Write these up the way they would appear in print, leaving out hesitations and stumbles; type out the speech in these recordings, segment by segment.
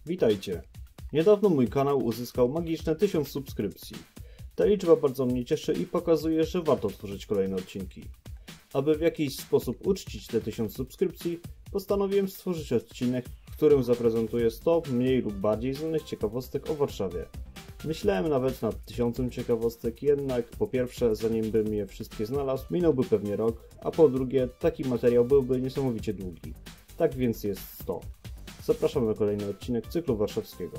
Witajcie! Niedawno mój kanał uzyskał magiczne 1000 subskrypcji. Ta liczba bardzo mnie cieszy i pokazuje, że warto tworzyć kolejne odcinki. Aby w jakiś sposób uczcić te 1000 subskrypcji, postanowiłem stworzyć odcinek, w którym zaprezentuję 100 mniej lub bardziej znanych ciekawostek o Warszawie. Myślałem nawet nad 1000 ciekawostek, jednak po pierwsze, zanim bym je wszystkie znalazł, minąłby pewnie rok, a po drugie, taki materiał byłby niesamowicie długi. Tak więc jest 100. Zapraszam na kolejny odcinek cyklu warszawskiego.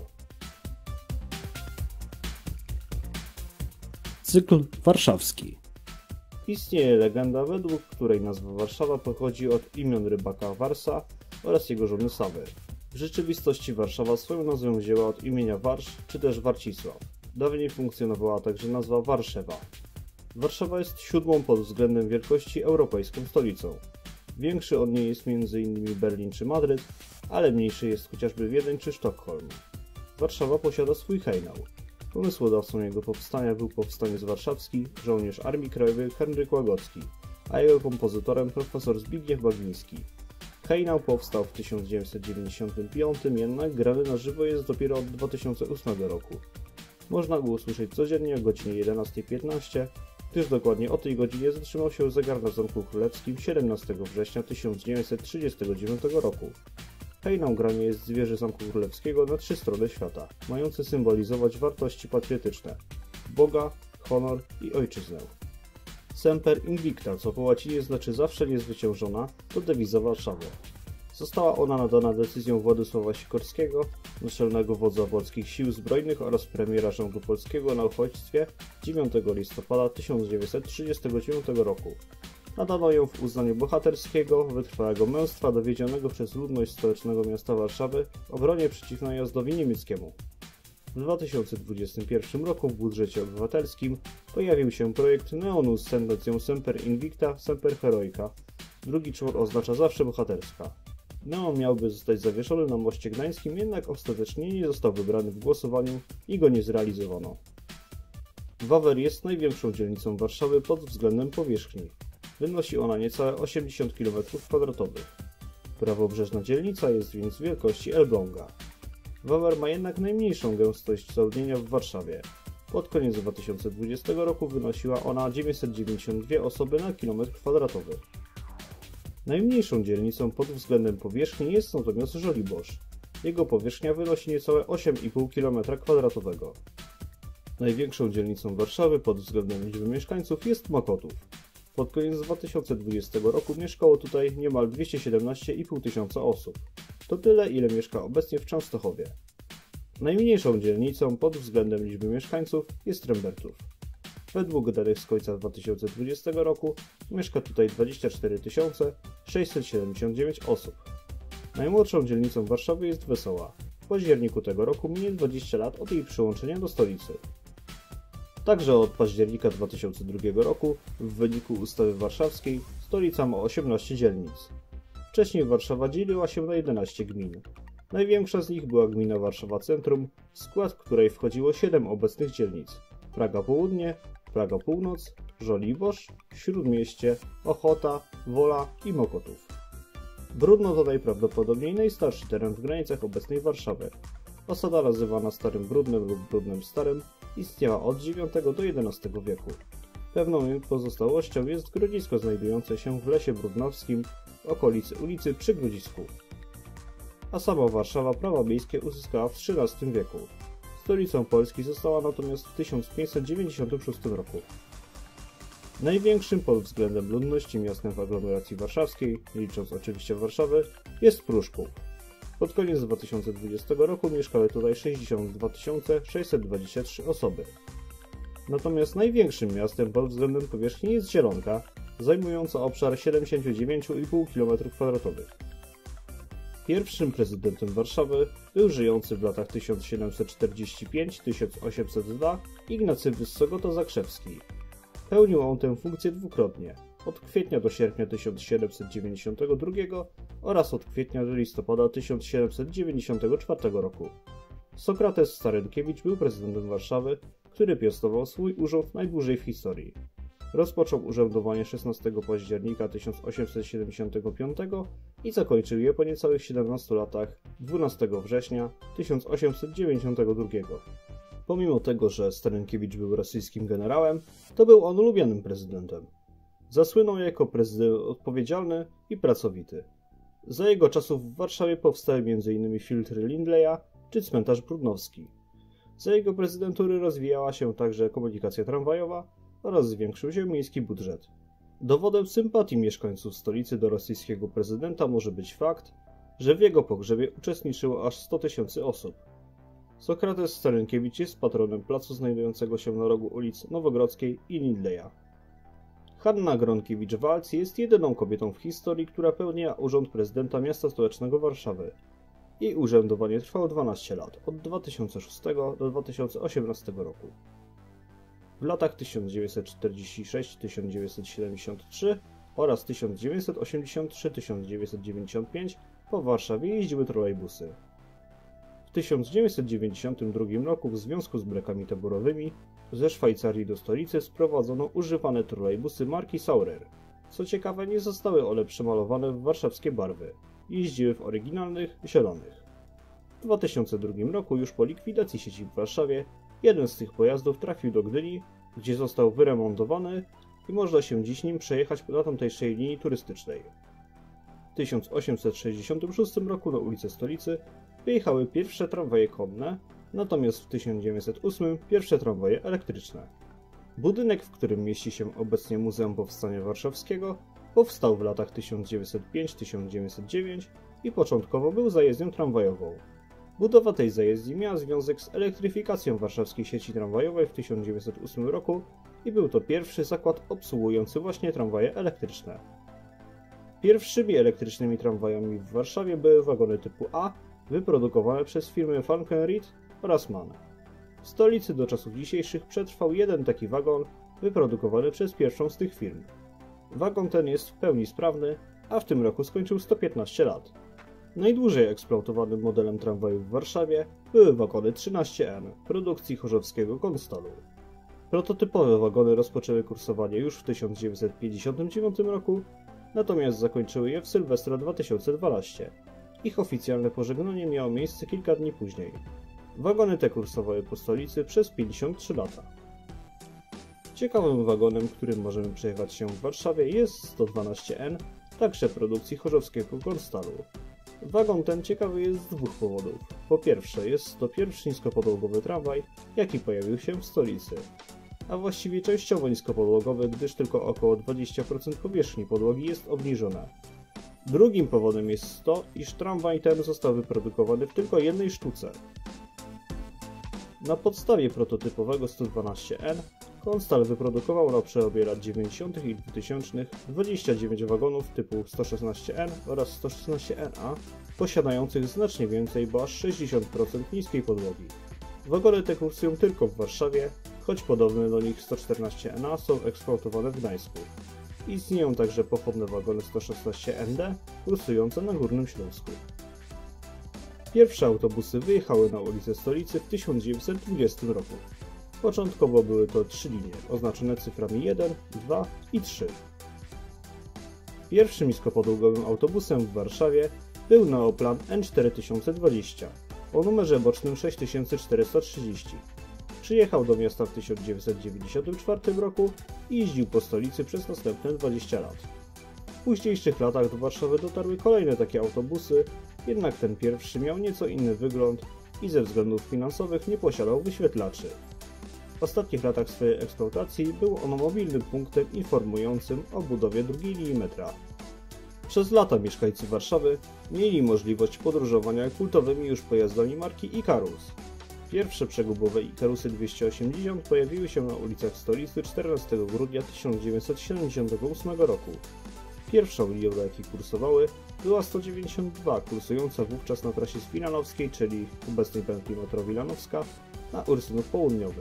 Cykl warszawski. Istnieje legenda, według której nazwa Warszawa pochodzi od imion rybaka Warsa oraz jego żony Sawy. W rzeczywistości Warszawa swoją nazwę wzięła od imienia Warsz czy też Warcisław. Dawniej funkcjonowała także nazwa Warszewa. Warszawa jest 7. pod względem wielkości europejską stolicą. Większy od niej jest m.in. Berlin czy Madryt, ale mniejszy jest chociażby Wiedeń czy Sztokholm. Warszawa posiada swój hejnał. Pomysłodawcą jego powstania był powstaniec warszawski, żołnierz Armii Krajowej Henryk Łagocki, a jego kompozytorem profesor Zbigniew Bagiński. Hejnał powstał w 1995, jednak grany na żywo jest dopiero od 2008 roku. Można go usłyszeć codziennie o godzinie 11:15, gdyż dokładnie o tej godzinie zatrzymał się zegar na Zamku Królewskim 17 września 1939 roku. Hejnał granie jest z wieży Zamku Królewskiego na 3 strony świata, mające symbolizować wartości patriotyczne: Boga, honor i ojczyznę. Semper Invicta, co po łacinie znaczy zawsze niezwyciężona, to dewiza Warszawy. Została ona nadana decyzją Władysława Sikorskiego, naczelnego wodza polskich sił zbrojnych oraz premiera rządu polskiego na uchodźstwie 9 listopada 1939 roku. Nadano ją w uznaniu bohaterskiego, wytrwałego męstwa dowiedzionego przez ludność stołecznego miasta Warszawy w obronie przeciw najazdowi niemieckiemu. W 2021 roku w budżecie obywatelskim pojawił się projekt neonu z sentacją Semper Invicta, Semper Heroica. Drugi czwór oznacza zawsze bohaterska. Neon miałby zostać zawieszony na moście gdańskim, jednak ostatecznie nie został wybrany w głosowaniu i go nie zrealizowano. Wawer jest największą dzielnicą Warszawy pod względem powierzchni. Wynosi ona niecałe 80 km². Prawobrzeżna dzielnica jest więc wielkości Elbląga. Wawer ma jednak najmniejszą gęstość zaludnienia w Warszawie. Pod koniec 2020 roku wynosiła ona 992 osoby na kilometr kwadratowy. Najmniejszą dzielnicą pod względem powierzchni jest natomiast Żoliborz. Jego powierzchnia wynosi niecałe 8,5 km². Największą dzielnicą Warszawy pod względem liczby mieszkańców jest Mokotów. Pod koniec 2020 roku mieszkało tutaj niemal 217,5 tysiąca osób. To tyle, ile mieszka obecnie w Częstochowie. Najmniejszą dzielnicą pod względem liczby mieszkańców jest Rembertów. Według danych z końca 2020 roku mieszka tutaj 24 679 osób. Najmłodszą dzielnicą Warszawy jest Wesoła. W październiku tego roku minie 20 lat od jej przyłączenia do stolicy. Także od października 2002 roku, w wyniku ustawy warszawskiej, stolica ma 18 dzielnic. Wcześniej Warszawa dzieliła się na 11 gmin. Największa z nich była gmina Warszawa Centrum, w skład której wchodziło 7 obecnych dzielnic: Praga Południe, Praga Północ, Żoliborz, Śródmieście, Ochota, Wola i Mokotów. Bródno to najprawdopodobniej najstarszy teren w granicach obecnej Warszawy. Osada nazywana Starym Bródnem lub Bródnem Starym istniała od IX do XI wieku. Pewną jej pozostałością jest grodzisko znajdujące się w Lesie Brudnowskim w okolicy ulicy Przy Grodzisku. A sama Warszawa prawa miejskie uzyskała w XIII wieku. Stolicą Polski została natomiast w 1596 roku. Największym pod względem ludności miastem w aglomeracji warszawskiej, licząc oczywiście Warszawę, jest Pruszków. Pod koniec 2020 roku mieszkały tutaj 62 623 osoby. Natomiast największym miastem pod względem powierzchni jest Zielonka, zajmująca obszar 79,5 km². Pierwszym prezydentem Warszawy był żyjący w latach 1745-1802 Ignacy Wyssogota Zakrzewski. Pełnił on tę funkcję dwukrotnie, od kwietnia do sierpnia 1792 oraz od kwietnia do listopada 1794 roku. Sokrates Starynkiewicz był prezydentem Warszawy, który piastował swój urząd najdłużej w historii. Rozpoczął urzędowanie 16 października 1875 i zakończył je po niecałych 17 latach 12 września 1892. Pomimo tego, że Starenkiewicz był rosyjskim generałem, to był on lubianym prezydentem. Zasłynął jako prezydent odpowiedzialny i pracowity. Za jego czasów w Warszawie powstały m.in. filtry Lindleya czy cmentarz Brudnowski. Za jego prezydentury rozwijała się także komunikacja tramwajowa oraz zwiększył się miejski budżet. Dowodem sympatii mieszkańców stolicy do rosyjskiego prezydenta może być fakt, że w jego pogrzebie uczestniczyło aż 100 000 osób. Sokrates Starenkiewicz jest patronem placu znajdującego się na rogu ulic Nowogrodzkiej i Lindleya. Hanna Gronkiewicz-Waltz jest jedyną kobietą w historii, która pełniła urząd prezydenta miasta stołecznego Warszawy. Jej urzędowanie trwało 12 lat, od 2006 do 2018 roku. W latach 1946-1973 oraz 1983-1995 po Warszawie jeździły trolejbusy. W 1992 roku w związku z brakami taborowymi ze Szwajcarii do stolicy sprowadzono używane trolejbusy marki Saurer. Co ciekawe, nie zostały one przemalowane w warszawskie barwy. Jeździły w oryginalnych, zielonych. W 2002 roku, już po likwidacji sieci w Warszawie, jeden z tych pojazdów trafił do Gdyni, gdzie został wyremontowany i można się dziś nim przejechać na tamtejszej linii turystycznej. W 1866 roku na ulicę stolicy wyjechały pierwsze tramwaje konne, natomiast w 1908 pierwsze tramwaje elektryczne. Budynek, w którym mieści się obecnie Muzeum Powstania Warszawskiego, powstał w latach 1905-1909 i początkowo był zajezdnią tramwajową. Budowa tej zajezdni miała związek z elektryfikacją warszawskiej sieci tramwajowej w 1908 roku i był to pierwszy zakład obsługujący właśnie tramwaje elektryczne. Pierwszymi elektrycznymi tramwajami w Warszawie były wagony typu A, wyprodukowane przez firmy Falkenried oraz MAN. W stolicy do czasów dzisiejszych przetrwał jeden taki wagon, wyprodukowany przez pierwszą z tych firm. Wagon ten jest w pełni sprawny, a w tym roku skończył 115 lat. Najdłużej eksploatowanym modelem tramwaju w Warszawie były wagony 13N produkcji chorzowskiego Konstalu. Prototypowe wagony rozpoczęły kursowanie już w 1959 roku, natomiast zakończyły je w Sylwestra 2012. Ich oficjalne pożegnanie miało miejsce kilka dni później. Wagony te kursowały po stolicy przez 53 lata. Ciekawym wagonem, którym możemy przejechać się w Warszawie, jest 112N, także produkcji chorzowskiego Konstalu. Wagon ten ciekawy jest z dwóch powodów. Po pierwsze, jest to pierwszy niskopodłogowy tramwaj, jaki pojawił się w stolicy. A właściwie częściowo niskopodłogowy, gdyż tylko około 20% powierzchni podłogi jest obniżona. Drugim powodem jest to, iż tramwaj ten został wyprodukowany w tylko jednej sztuce. Na podstawie prototypowego 112N Konstal wyprodukował na przełomie lat 90. i 2000 29 wagonów typu 116N oraz 116NA, posiadających znacznie więcej, bo aż 60% niskiej podłogi. Wagony te kursują tylko w Warszawie, choć podobne do nich 114NA są eksploatowane w Gdańsku. Istnieją także pochodne wagony 116ND kursujące na Górnym Śląsku. Pierwsze autobusy wyjechały na ulicę stolicy w 1920 roku. Początkowo były to 3 linie, oznaczone cyframi 1, 2 i 3. Pierwszym niskopodłogowym autobusem w Warszawie był Neoplan N4020 o numerze bocznym 6430. Przyjechał do miasta w 1994 roku i jeździł po stolicy przez następne 20 lat. W późniejszych latach do Warszawy dotarły kolejne takie autobusy, jednak ten pierwszy miał nieco inny wygląd i ze względów finansowych nie posiadał wyświetlaczy. W ostatnich latach swojej eksploatacji był on mobilnym punktem informującym o budowie drugiej linii metra. Przez lata mieszkańcy Warszawy mieli możliwość podróżowania kultowymi już pojazdami marki Ikarus. Pierwsze przegubowe Ikarusy 280 pojawiły się na ulicach stolicy 14 grudnia 1978 roku. Pierwszą linią, na jakiej kursowały, była 192, kursująca wówczas na trasie z Wilanowskiej, czyli obecnej pętli metro Wilanowska, na Ursynów Południowy.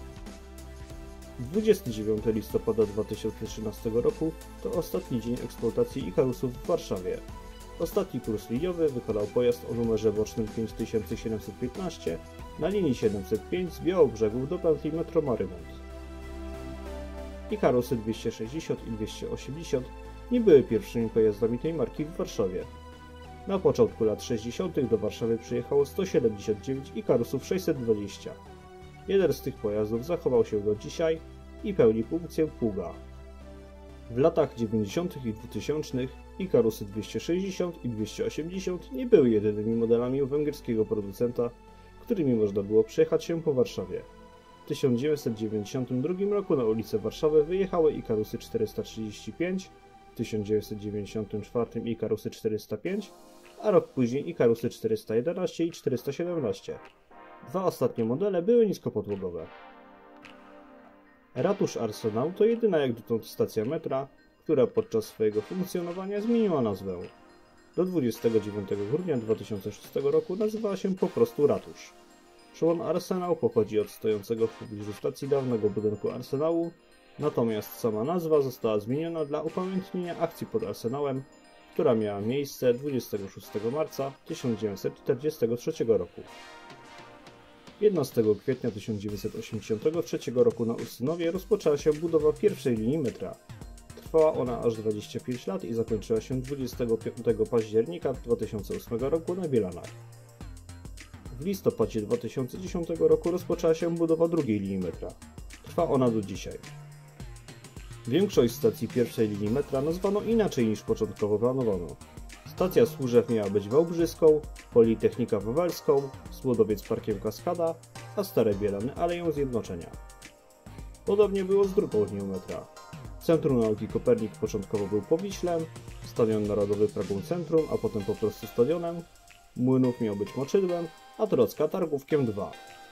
29 listopada 2013 roku to ostatni dzień eksploatacji Ikarusów w Warszawie. Ostatni kurs liniowy wykonał pojazd o numerze bocznym 5715 na linii 705 z Białobrzegów do pętli metro Marymont. Ikarusy 260 i 280 nie były pierwszymi pojazdami tej marki w Warszawie. Na początku lat 60. do Warszawy przyjechało 179 Ikarusów 620. Jeden z tych pojazdów zachował się do dzisiaj i pełni funkcję pługa. W latach 90. i 2000 Ikarusy 260 i 280 nie były jedynymi modelami u węgierskiego producenta, którymi można było przejechać się po Warszawie. W 1992 roku na ulicę Warszawy wyjechały Ikarusy 435, w 1994 Ikarusy 405, a rok później Ikarusy 411 i 417. Dwa ostatnie modele były niskopodłogowe. Ratusz Arsenał to jedyna jak dotąd stacja metra, która podczas swojego funkcjonowania zmieniła nazwę. Do 29 grudnia 2006 roku nazywała się po prostu Ratusz. Przełom Arsenał pochodzi od stojącego w pobliżu stacji dawnego budynku Arsenału, natomiast sama nazwa została zmieniona dla upamiętnienia akcji pod Arsenałem, która miała miejsce 26 marca 1943 roku. 11 kwietnia 1983 roku na Ursynowie rozpoczęła się budowa pierwszej linii metra. Trwała ona aż 25 lat i zakończyła się 25 października 2008 roku na Bielanach. W listopadzie 2010 roku rozpoczęła się budowa drugiej linii metra. Trwa ona do dzisiaj. Większość stacji pierwszej linii metra nazwano inaczej niż początkowo planowano. Stacja Służew miała być Wałbrzyską, Politechnika Wawelską, Słodowiec Parkiem Kaskada, a Stare Bielany Aleją Zjednoczenia. Podobnie było z drugą linią metra. Centrum Nauki Kopernik początkowo był Powiślem, Stadion Narodowy Pragą Centrum, a potem po prostu Stadionem, Młynów miał być Moczydłem, a Trocka Targówkiem 2.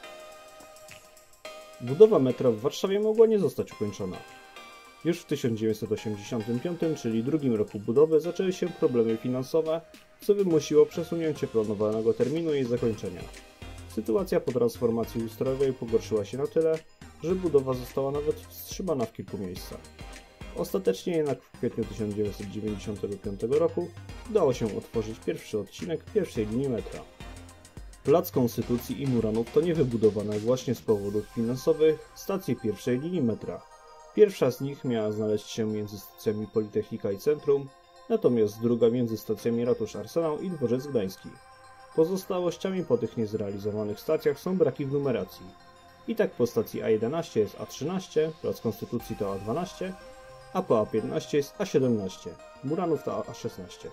Budowa metra w Warszawie mogła nie zostać ukończona. Już w 1985, czyli drugim roku budowy, zaczęły się problemy finansowe, co wymusiło przesunięcie planowanego terminu jej zakończenia. Sytuacja po transformacji ustrojowej pogorszyła się na tyle, że budowa została nawet wstrzymana w kilku miejscach. Ostatecznie jednak w kwietniu 1995 roku udało się otworzyć pierwszy odcinek pierwszej linii metra. Plac Konstytucji i Muranów to niewybudowane właśnie z powodów finansowych stacje pierwszej linii metra. Pierwsza z nich miała znaleźć się między stacjami Politechnika i Centrum, natomiast druga między stacjami Ratusz Arsenał i Dworzec Gdański. Pozostałościami po tych niezrealizowanych stacjach są braki w numeracji. I tak po stacji A11 jest A13, Plac Konstytucji to A12, a po A15 jest A17, Muranów to A16.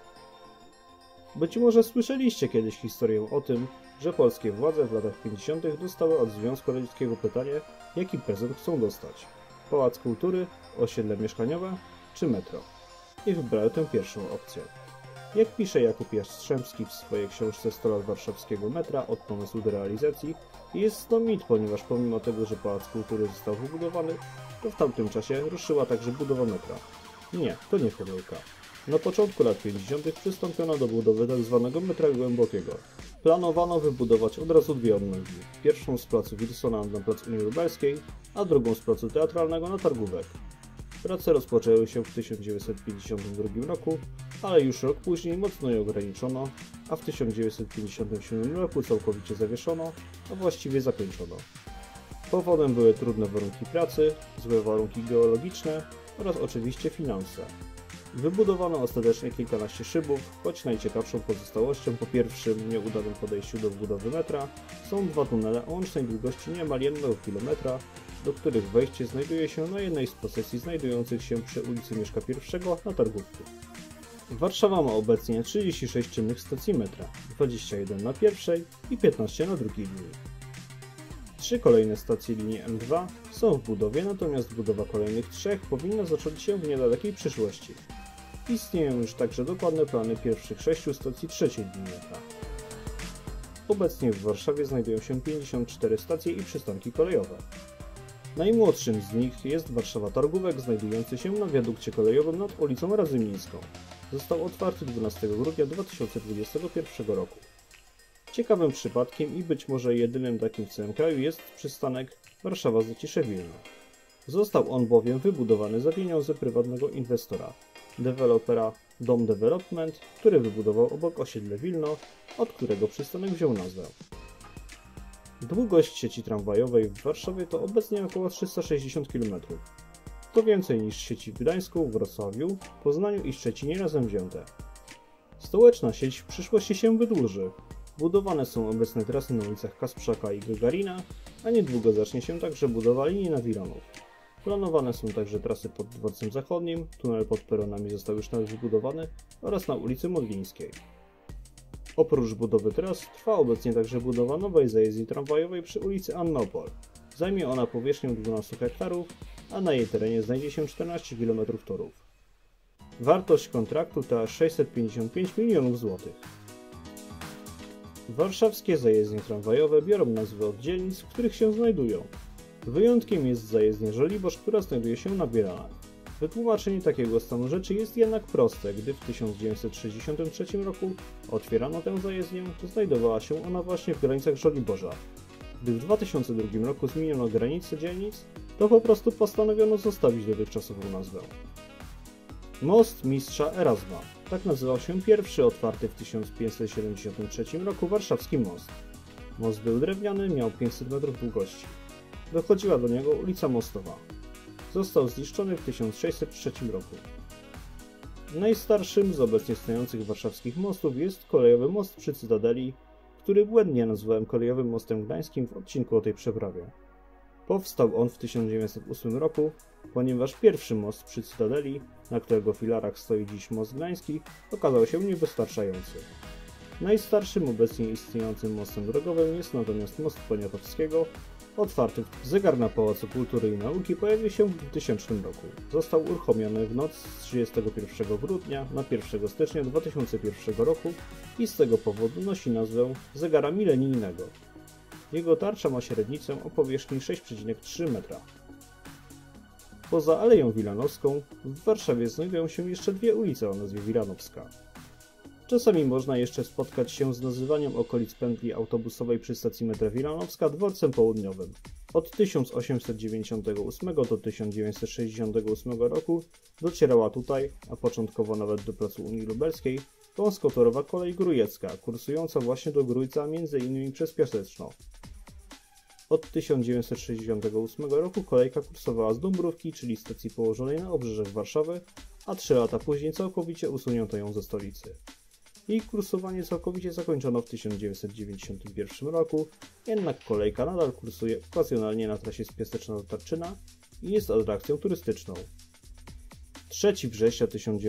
Być może słyszeliście kiedyś historię o tym, że polskie władze w latach 50. dostały od Związku Radzieckiego pytanie, jaki prezent chcą dostać. Pałac Kultury, osiedle mieszkaniowe czy metro. I wybrały tę pierwszą opcję. Jak pisze Jakub Jastrzębski w swojej książce 100 lat warszawskiego metra od pomysłu do realizacji, jest to mit, ponieważ pomimo tego, że Pałac Kultury został wybudowany, to w tamtym czasie ruszyła także budowa metra. Nie, to nie pomyłka. Na początku lat 50. przystąpiono do budowy tzw. metra głębokiego. Planowano wybudować od razu dwie odnogi. Pierwszą z placu Wilsona na plac Unii Lubelskiej, a drugą z placu Teatralnego na Targówek. Prace rozpoczęły się w 1952 roku, ale już rok później mocno je ograniczono, a w 1957 roku całkowicie zawieszono, a właściwie zakończono. Powodem były trudne warunki pracy, złe warunki geologiczne oraz oczywiście finanse. Wybudowano ostatecznie kilkanaście szybów, choć najciekawszą pozostałością po pierwszym nieudanym podejściu do budowy metra są dwa tunele o łącznej długości niemal 1 km, do których wejście znajduje się na jednej z posesji znajdujących się przy ulicy Mieszka I na Targówku. Warszawa ma obecnie 36 czynnych stacji metra, 21 na pierwszej i 15 na drugiej linii. 3 kolejne stacje linii M2 są w budowie, natomiast budowa kolejnych 3 powinna zacząć się w niedalekiej przyszłości. Istnieją już także dokładne plany pierwszych 6 stacji trzeciej linii metra. Obecnie w Warszawie znajdują się 54 stacje i przystanki kolejowe. Najmłodszym z nich jest Warszawa Targówek, znajdujący się na wiadukcie kolejowym nad ulicą Radzymińską. Został otwarty 12 grudnia 2021 roku. Ciekawym przypadkiem i być może jedynym takim w całym kraju jest przystanek Warszawa-Zacisze-Wilno. Został on bowiem wybudowany za pieniądze prywatnego inwestora, dewelopera Dom Development, który wybudował obok osiedle Wilno, od którego przystanek wziął nazwę. Długość sieci tramwajowej w Warszawie to obecnie około 360 km. To więcej niż sieci w Gdańsku, Wrocławiu, Poznaniu i Szczecinie razem wzięte. Stołeczna sieć w przyszłości się wydłuży. Budowane są obecne trasy na ulicach Kasprzaka i Gagarina, a niedługo zacznie się także budowa linii Nawilanów. Planowane są także trasy pod Dworcem Zachodnim, tunel pod peronami został już nawet wybudowany oraz na ulicy Modlińskiej. Oprócz budowy tras trwa obecnie także budowa nowej zajezdni tramwajowej przy ulicy Annopol. Zajmie ona powierzchnię 12 hektarów, a na jej terenie znajdzie się 14 km torów. Wartość kontraktu to aż 655 milionów złotych. Warszawskie zajezdnie tramwajowe biorą nazwy od dzielnic, w których się znajdują. Wyjątkiem jest zajezdnia Żoliborz, która znajduje się na Bielanach. Wytłumaczenie takiego stanu rzeczy jest jednak proste, gdy w 1963 roku otwierano tę zajezdnię, to znajdowała się ona właśnie w granicach Żoliborza. Gdy w 2002 roku zmieniono granice dzielnic, to po prostu postanowiono zostawić dotychczasową nazwę. Most Mistrza Erasma. Tak nazywał się pierwszy otwarty w 1573 roku warszawski most. Most był drewniany, miał 500 metrów długości. Dochodziła do niego ulica Mostowa. Został zniszczony w 1603 roku. Najstarszym z obecnie stojących warszawskich mostów jest kolejowy most przy Cytadeli, który błędnie nazwałem kolejowym mostem gdańskim w odcinku o tej przeprawie. Powstał on w 1908 roku, ponieważ pierwszy most przy Cytadeli, na którego filarach stoi dziś most gdański, okazał się niewystarczający. Najstarszym obecnie istniejącym mostem drogowym jest natomiast most Poniatowskiego, otwarty. Zegar na Pałacu Kultury i Nauki pojawił się w 2000 roku. Został uruchomiony w noc z 31 grudnia na 1 stycznia 2001 roku i z tego powodu nosi nazwę zegara milenijnego. Jego tarcza ma średnicę o powierzchni 6,3 metra. Poza Aleją Wilanowską w Warszawie znajdują się jeszcze dwie ulice o nazwie Wilanowska. Czasami można jeszcze spotkać się z nazywaniem okolic pętli autobusowej przy stacji metra Wilanowska dworcem południowym. Od 1898 do 1968 roku docierała tutaj, a początkowo nawet do placu Unii Lubelskiej, wąskotorowa kolej grujecka, kursująca właśnie do Grójca m.in. przez Piaseczno. Od 1968 roku kolejka kursowała z Dąbrówki, czyli stacji położonej na obrzeżach Warszawy, a 3 lata później całkowicie usunięto ją ze stolicy. Jej kursowanie całkowicie zakończono w 1991 roku, jednak kolejka nadal kursuje okazjonalnie na trasie z Piaseczna do Tarczyna i jest atrakcją turystyczną. 3 września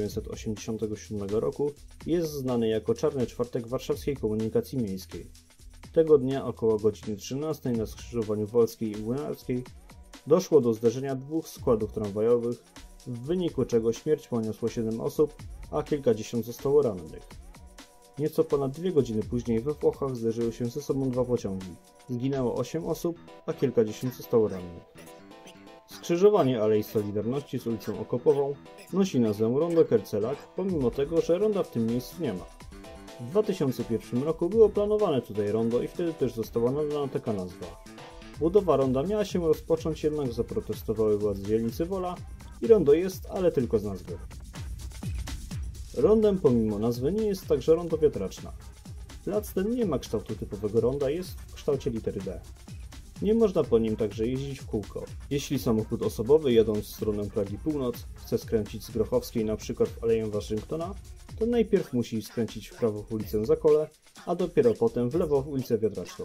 1987 roku jest znany jako Czarny Czwartek warszawskiej komunikacji miejskiej. Tego dnia około godziny 13 na skrzyżowaniu Wolskiej i Młynarskiej doszło do zderzenia dwóch składów tramwajowych, w wyniku czego śmierć poniosło 7 osób, a kilkadziesiąt zostało rannych. Nieco ponad 2 godziny później we Włochach zderzyły się ze sobą 2 pociągi. Zginęło 8 osób, a kilkadziesiąt zostało rannych. Skrzyżowanie Alei Solidarności z ulicą Okopową nosi nazwę Rondo Kercelak, pomimo tego, że ronda w tym miejscu nie ma. W 2001 roku było planowane tutaj rondo i wtedy też została nadana taka nazwa. Budowa ronda miała się rozpocząć, jednak zaprotestowały władze dzielnicy Wola i rondo jest, ale tylko z nazwy. Rondem pomimo nazwy nie jest także rondo Wiatraczna. Plac ten nie ma kształtu typowego ronda, jest w kształcie litery D. Nie można po nim także jeździć w kółko. Jeśli samochód osobowy jadąc w stronę Pragi Północ chce skręcić z Grochowskiej np. w Aleję Waszyngtona, to najpierw musi skręcić w prawo w ulicę Zakole, a dopiero potem w lewo w ulicę Wiatraczną.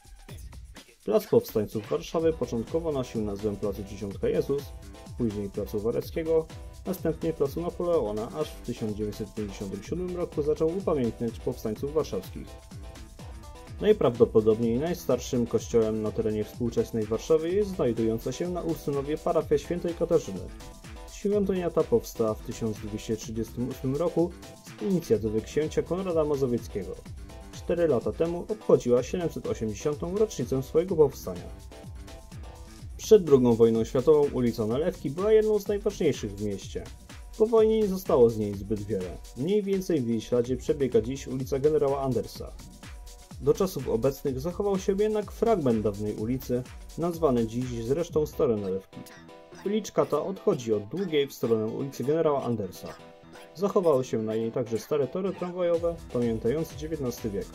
Plac Powstańców Warszawy początkowo nosił nazwę Placu Dziesiątka Jezus, później Placu Wareckiego, następnie Placu Napoleona, aż w 1957 roku zaczął upamiętniać powstańców warszawskich. Najprawdopodobniej najstarszym kościołem na terenie współczesnej Warszawy jest znajdująca się na Ursynowie parafia Świętej Katarzyny. Świątynia ta powstała w 1238 roku z inicjatywy księcia Konrada Mazowieckiego. 4 lata temu obchodziła 780. rocznicę swojego powstania. Przed II wojną światową ulica Nalewki była jedną z najważniejszych w mieście. Po wojnie nie zostało z niej zbyt wiele. Mniej więcej w jej śladzie przebiega dziś ulica Generała Andersa. Do czasów obecnych zachował się jednak fragment dawnej ulicy, nazwany dziś zresztą Stare Nalewki. Uliczka ta odchodzi od długiej w stronę ulicy Generała Andersa. Zachowały się na niej także stare tory tramwajowe, pamiętające XIX wiek.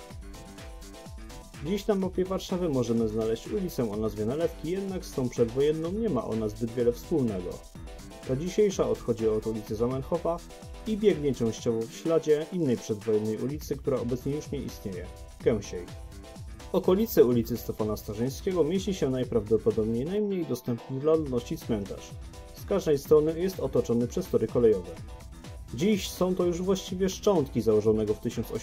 Dziś na mapie Warszawy możemy znaleźć ulicę o nazwie Nalewki, jednak z tą przedwojenną nie ma ona zbyt wiele wspólnego. Ta dzisiejsza odchodzi od ulicy Zamenhofa, i biegnie częściowo w śladzie innej przedwojennej ulicy, która obecnie już nie istnieje – Kęsiej. W okolicy ulicy Stefana Starzyńskiego mieści się najprawdopodobniej najmniej dostępny dla ludności cmentarz. Z każdej strony jest otoczony przez tory kolejowe. Dziś są to już właściwie szczątki założonego w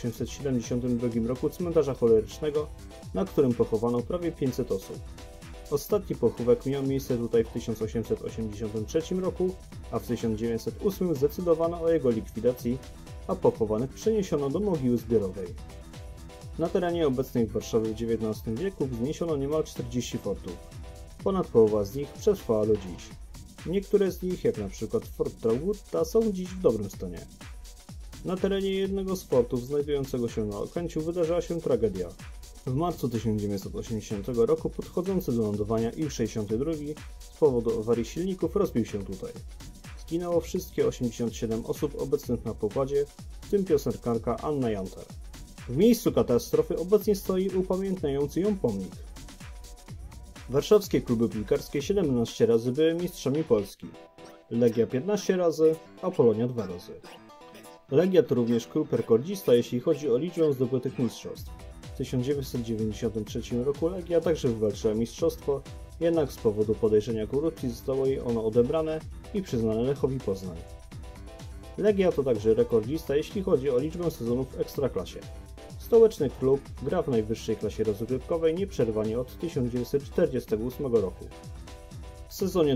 1872 roku cmentarza cholerycznego, na którym pochowano prawie 500 osób. Ostatni pochówek miał miejsce tutaj w 1883 roku, a w 1908 zdecydowano o jego likwidacji, a pochowanych przeniesiono do mogiły zbiorowej. Na terenie obecnej Warszawy w XIX wieku wzniesiono niemal 40 fortów. Ponad połowa z nich przetrwała do dziś. Niektóre z nich, jak np. Fort Traugutta, są dziś w dobrym stanie. Na terenie jednego z fortów znajdującego się na Okęciu wydarzyła się tragedia. W marcu 1980 roku podchodzący do lądowania Il-62 z powodu awarii silników rozbił się tutaj. Zginęło wszystkie 87 osób obecnych na pokładzie, w tym piosenkarka Anna Jantar. W miejscu katastrofy obecnie stoi upamiętniający ją pomnik. Warszawskie kluby piłkarskie 17 razy były mistrzami Polski. Legia 15 razy, a Polonia 2 razy. Legia to również klub rekordzista, jeśli chodzi o liczbę zdobytych mistrzostw. W 1993 roku Legia także wywalczyła mistrzostwo, jednak z powodu podejrzenia korupcji zostało jej ono odebrane i przyznane Lechowi Poznań. Legia to także rekordzista, jeśli chodzi o liczbę sezonów w Ekstraklasie. Stołeczny klub gra w najwyższej klasie rozgrywkowej nieprzerwanie od 1948 roku. W sezonie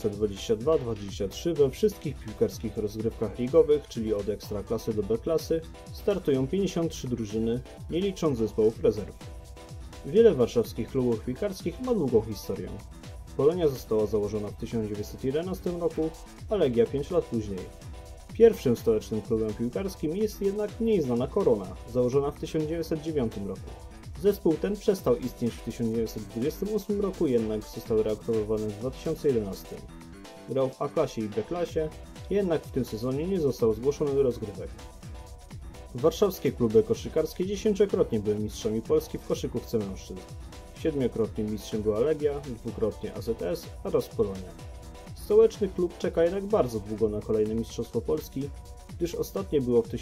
2022-23 we wszystkich piłkarskich rozgrywkach ligowych, czyli od Ekstraklasy do B-klasy, startują 53 drużyny, nie licząc zespołów rezerw. Wiele warszawskich klubów piłkarskich ma długą historię. Polonia została założona w 1911 roku, a Legia 5 lat później. Pierwszym stołecznym klubem piłkarskim jest jednak mniej znana Korona, założona w 1909 roku. Zespół ten przestał istnieć w 1928 roku, jednak został reaktywowany w 2011. Grał w A-klasie i B-klasie, jednak w tym sezonie nie został zgłoszony do rozgrywek. Warszawskie kluby koszykarskie 10-krotnie były mistrzami Polski w koszykówce mężczyzn. 7-krotnym mistrzem była Legia, 2-krotnie AZS oraz Polonia. Stołeczny klub czeka jednak bardzo długo na kolejne Mistrzostwo Polski, gdyż ostatnie było w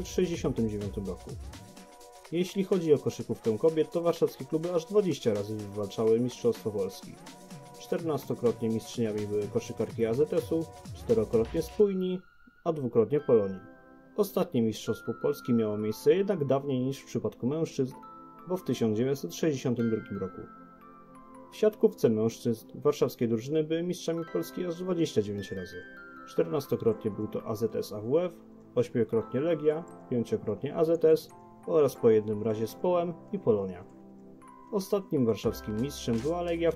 1969 roku. Jeśli chodzi o koszykówkę kobiet, to warszawskie kluby aż 20 razy wywalczały Mistrzostwo Polski. 14-krotnie mistrzyniami były koszykarki AZS-u, 4-krotnie Spójni, a 2-krotnie Polonii. Ostatnie Mistrzostwo Polski miało miejsce jednak dawniej niż w przypadku mężczyzn, bo w 1962 roku. W siatkówce mężczyzn warszawskie drużyny były mistrzami Polski aż 29 razy. 14-krotnie był to AZS AWF, 8-krotnie Legia, 5-krotnie AZS oraz po jednym razie Społem i Polonia. Ostatnim warszawskim mistrzem była Legia w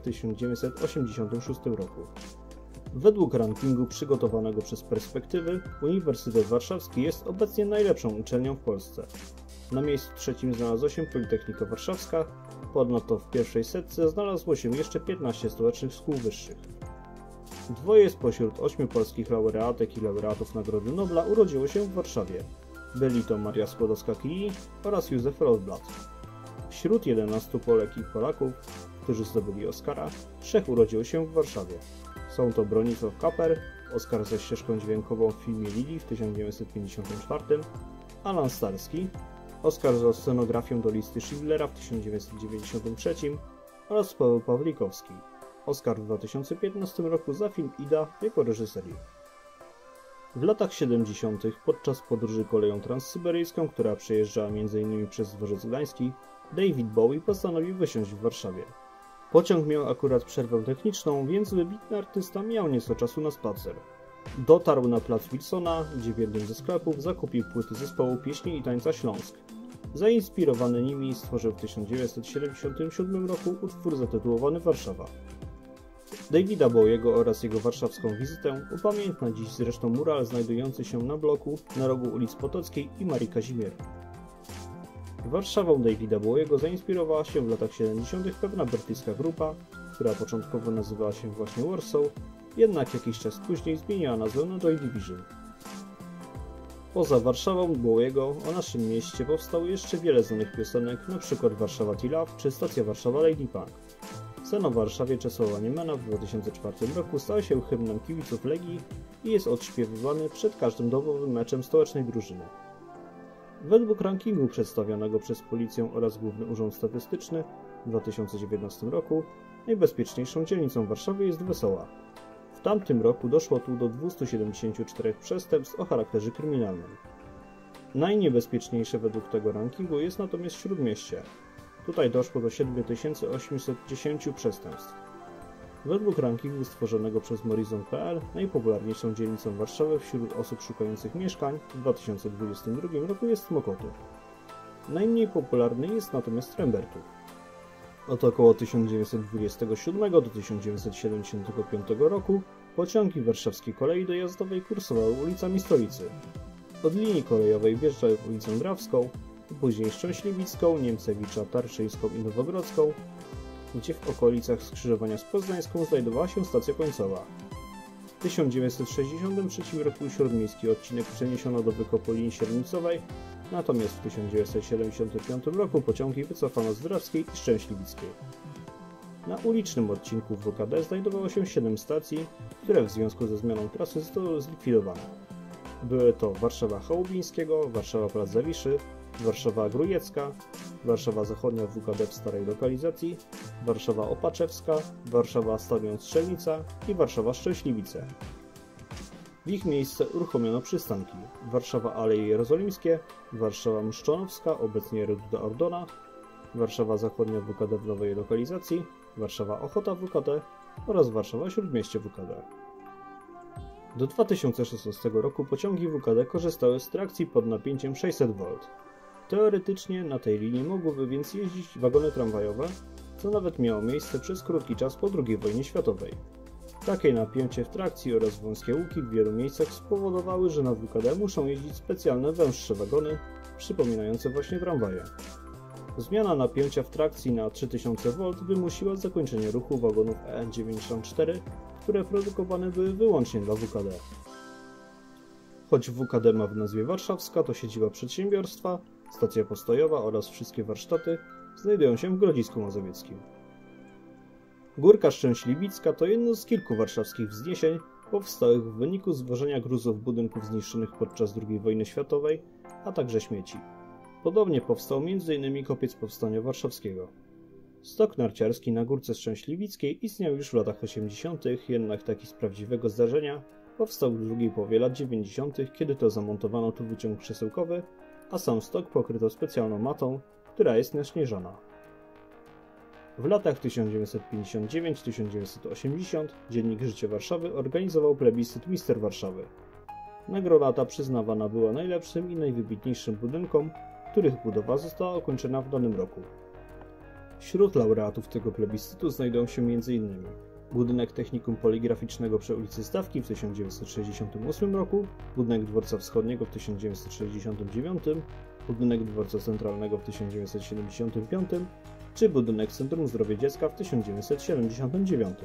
1986 roku. Według rankingu przygotowanego przez Perspektywy, Uniwersytet Warszawski jest obecnie najlepszą uczelnią w Polsce. Na miejscu trzecim znalazła się Politechnika Warszawska, ponadto w pierwszej setce znalazło się jeszcze 15 stołecznych szkół wyższych. Dwoje spośród 8 polskich laureatek i laureatów Nagrody Nobla urodziło się w Warszawie. Byli to Maria Skłodowska-Curie oraz Józef Rotblat. Wśród 11 Polek i Polaków, którzy zdobyli Oscara, 3 urodziło się w Warszawie. Są to Bronisław Kaper, Oscar za ścieżką dźwiękową w filmie Lili w 1954, Alan Starski, Oscar za scenografię do listy Schindlera w 1993 oraz Paweł Pawlikowski, Oscar w 2015 roku za film Ida jako reżyserii. W latach 70. podczas podróży koleją transsyberyjską, która przejeżdżała m.in. przez Dworzec Gdański, David Bowie postanowił wysiąść w Warszawie. Pociąg miał akurat przerwę techniczną, więc wybitny artysta miał nieco czasu na spacer. Dotarł na plac Wilsona, gdzie w jednym ze sklepów zakupił płyty zespołu Pieśni i Tańca Śląsk. Zainspirowany nimi stworzył w 1977 roku utwór zatytułowany Warszawa. Davida Bowiego oraz jego warszawską wizytę upamiętnia dziś zresztą mural znajdujący się na bloku na rogu ulic Potockiej i Marii Kazimierz. Warszawą Davida Bowiego zainspirowała się w latach 70. pewna brytyjska grupa, która początkowo nazywała się właśnie Warsaw, jednak jakiś czas później zmieniła nazwę na Joy Division. Poza Warszawą Bowiego o naszym mieście powstało jeszcze wiele znanych piosenek, np. Warszawa Tea Love czy Stacja Warszawa Lady Punk. Sen o Warszawie Czesława Niemana w 2004 roku stał się hymnem kibiców Legii i jest odśpiewywany przed każdym domowym meczem stołecznej drużyny. Według rankingu przedstawionego przez Policję oraz Główny Urząd Statystyczny w 2019 roku najbezpieczniejszą dzielnicą Warszawy jest Wesoła. W tamtym roku doszło tu do 274 przestępstw o charakterze kryminalnym. Najniebezpieczniejsze według tego rankingu jest natomiast Śródmieście. Tutaj doszło do 7810 przestępstw. Według rankingu stworzonego przez Morizon.pl najpopularniejszą dzielnicą Warszawy wśród osób szukających mieszkań w 2022 roku jest Mokotów. Najmniej popularny jest natomiast Rembertów. Od około 1927 do 1975 roku pociągi warszawskiej kolei dojazdowej kursowały ulicami stolicy. Od linii kolejowej wjeżdżały w ulicę Drawską, później Szczęśliwicką, Niemcewicza, Tarszyńską i Nowogrodzką, gdzie w okolicach skrzyżowania z Poznańską znajdowała się stacja końcowa. W 1963 roku śródmiejski odcinek przeniesiono do Wykopolini Siernicowej, natomiast w 1975 roku pociągi wycofano z Drawskiej i Szczęśliwickiej. Na ulicznym odcinku WKD znajdowało się 7 stacji, które w związku ze zmianą trasy zostały zlikwidowane. Były to Warszawa Chałubińskiego, Warszawa Plac Zawiszy, Warszawa Grujecka, Warszawa Zachodnia WKD w starej lokalizacji, Warszawa Opaczewska, Warszawa Stadion Strzelnica i Warszawa Szczęśliwice. W ich miejsce uruchomiono przystanki Warszawa Aleje Jerozolimskie, Warszawa Mszczonowska, obecnie Reduta Ordona, Warszawa Zachodnia WKD w nowej lokalizacji, Warszawa Ochota WKD oraz Warszawa Śródmieście WKD. Do 2016 roku pociągi WKD korzystały z trakcji pod napięciem 600 V. Teoretycznie na tej linii mogłyby więc jeździć wagony tramwajowe, co nawet miało miejsce przez krótki czas po II wojnie światowej. Takie napięcie w trakcji oraz wąskie łuki w wielu miejscach spowodowały, że na WKD muszą jeździć specjalne węższe wagony, przypominające właśnie tramwaje. Zmiana napięcia w trakcji na 3000 V wymusiła zakończenie ruchu wagonów EN94, które produkowane były wyłącznie dla WKD. Choć WKD ma w nazwie Warszawska, to siedziba przedsiębiorstwa, stacja postojowa oraz wszystkie warsztaty znajdują się w Grodzisku Mazowieckim. Górka Szczęśliwicka to jedno z kilku warszawskich wzniesień powstałych w wyniku zwożenia gruzów budynków zniszczonych podczas II wojny światowej, a także śmieci. Podobnie powstał m.in. kopiec Powstania Warszawskiego. Stok narciarski na Górce Szczęśliwickiej istniał już w latach 80., jednak taki z prawdziwego zdarzenia powstał w drugiej połowie lat 90., kiedy to zamontowano tu wyciąg przesyłkowy, a sam stok pokryto specjalną matą, która jest naśnieżona. W latach 1959-1980 Dziennik Życia Warszawy organizował plebiscyt Mister Warszawy. Nagroda ta przyznawana była najlepszym i najwybitniejszym budynkom, których budowa została ukończona w danym roku. Wśród laureatów tego plebiscytu znajdą się m.in. budynek Technikum Poligraficznego przy ulicy Stawki w 1968 roku, budynek Dworca Wschodniego w 1969, budynek Dworca Centralnego w 1975 czy budynek Centrum Zdrowia Dziecka w 1979.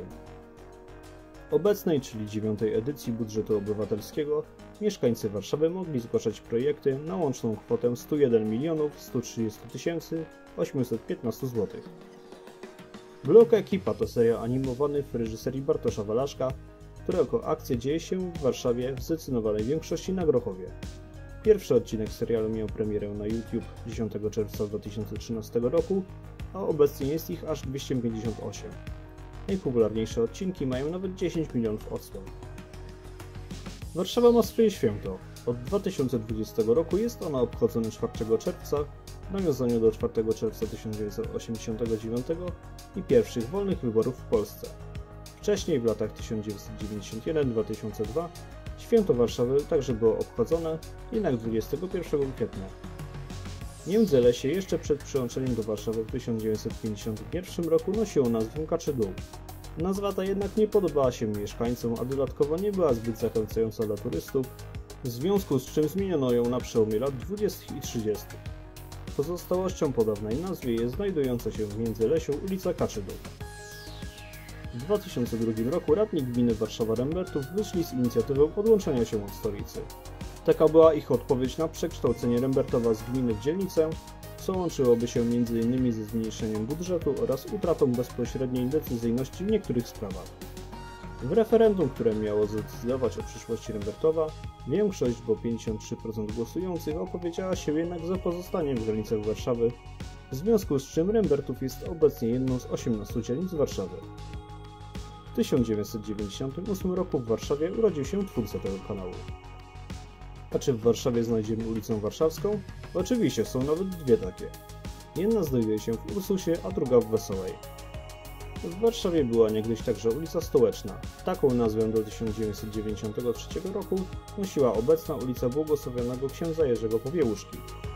W obecnej, czyli 9. edycji budżetu obywatelskiego mieszkańcy Warszawy mogli zgłaszać projekty na łączną kwotę 101 130 815 zł. Blok Ekipa to serial animowany w reżyserii Bartosza Walaszka, którego akcja dzieje się w Warszawie w zdecydowanej większości na Grochowie. Pierwszy odcinek serialu miał premierę na YouTube 10 czerwca 2013 roku, a obecnie jest ich aż 258. Najpopularniejsze odcinki mają nawet 10 milionów odsłon. Warszawa ma swoje święto. Od 2020 roku jest ono obchodzone 4 czerwca w nawiązaniu do 4 czerwca 1989 i pierwszych wolnych wyborów w Polsce. Wcześniej w latach 1991-2002 święto Warszawy także było obchodzone, jednak 21 kwietnia. Międzylesie jeszcze przed przyłączeniem do Warszawy w 1951 roku nosiło nazwę Kaczy-Dół. Nazwa ta jednak nie podobała się mieszkańcom, a dodatkowo nie była zbyt zachęcająca dla turystów, w związku z czym zmieniono ją na przełomie lat 20. i 30. Pozostałością po dawnej nazwie jest znajdująca się w Międzylesiu ulica Kaczy-Dół. W 2002 roku radni gminy Warszawa-Rembertów wyszli z inicjatywą odłączenia się od stolicy. Taka była ich odpowiedź na przekształcenie Rembertowa z gminy w dzielnicę, co łączyłoby się m.in. ze zmniejszeniem budżetu oraz utratą bezpośredniej decyzyjności w niektórych sprawach. W referendum, które miało zdecydować o przyszłości Rembertowa, większość, bo 53% głosujących, opowiedziała się jednak za pozostaniem w granicach Warszawy, w związku z czym Rembertów jest obecnie jedną z 18 dzielnic Warszawy. W 1998 roku w Warszawie urodził się twórca tego kanału. A czy w Warszawie znajdziemy ulicę Warszawską? Oczywiście, są nawet dwie takie. Jedna znajduje się w Ursusie, a druga w Wesołej. W Warszawie była niegdyś także ulica Stołeczna. Taką nazwę do 1993 roku nosiła obecna ulica Błogosławionego Księdza Jerzego Popiełuszki.